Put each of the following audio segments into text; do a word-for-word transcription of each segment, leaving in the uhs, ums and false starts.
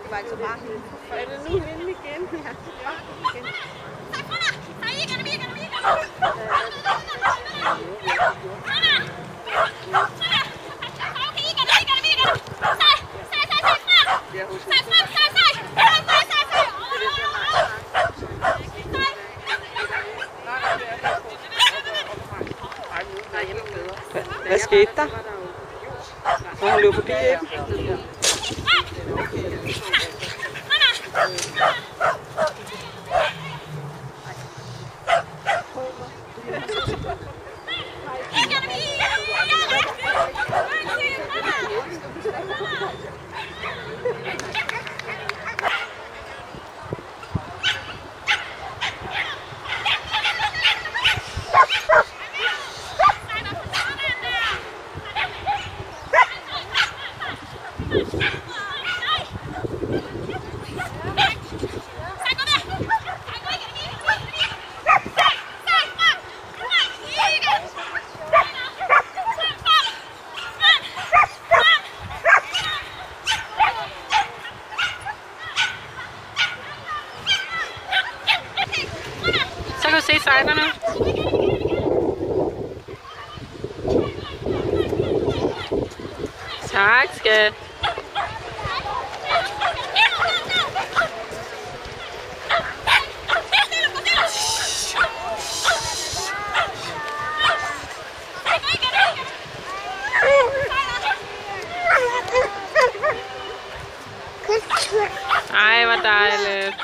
Det var altså bare helt forfærdeligt. Er det nu henne igen? Ja, det igen. Hvad skete der? Hvor hun løb forbi, ikke? Så kan du se sejlerne. Tak, skat. Ej, hvor dejligt.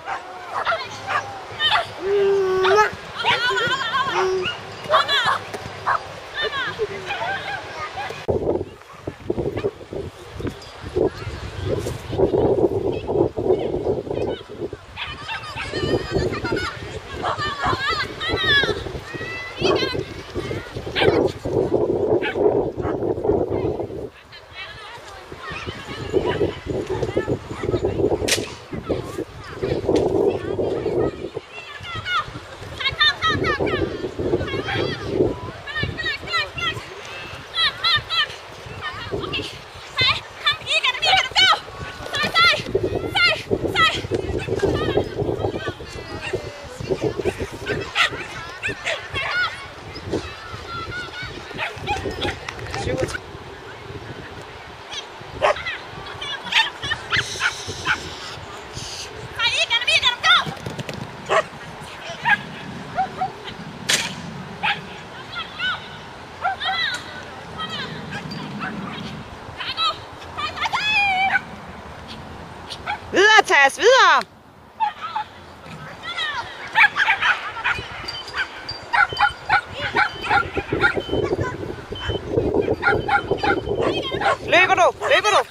Videre, Tas, videre! Løber du? Løber du?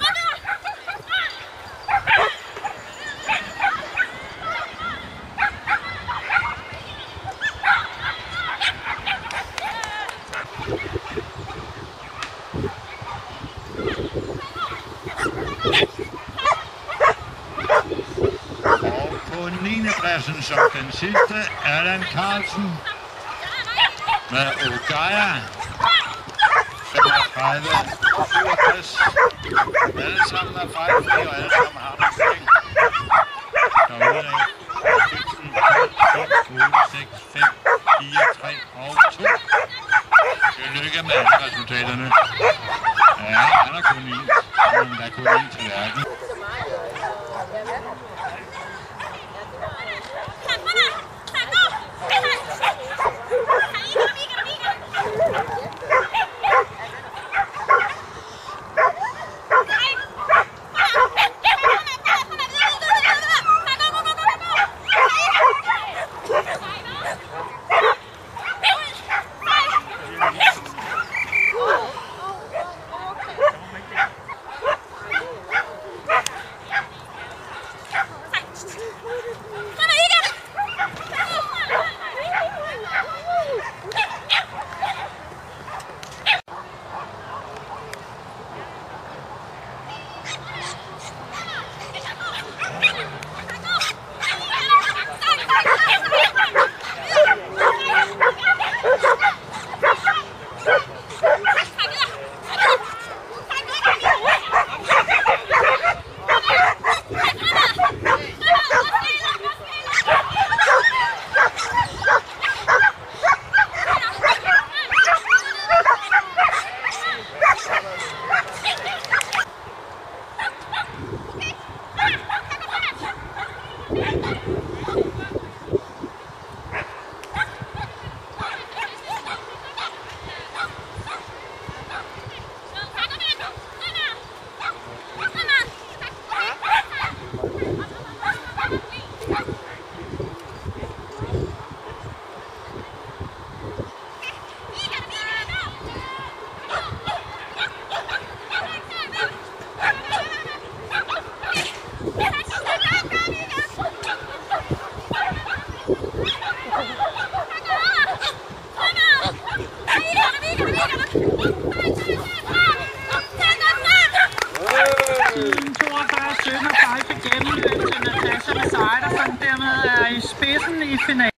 På niende pladsen som den sidste, Allan Carlsen med Ogaya, femogtredive syvogtres. Alle sammen er fejlfri, og alle sammen har nogle ting. Derude af tusind, tolv, otte, seks, fem, fire, tre og to. Tillykke med alle resultaterne. Ja, han er kun en, men der er kun en til verden. Siden toogfyrre sytten og Falk fik gennemløb til Natasha Seider, som dermed er i spidsen i finalen.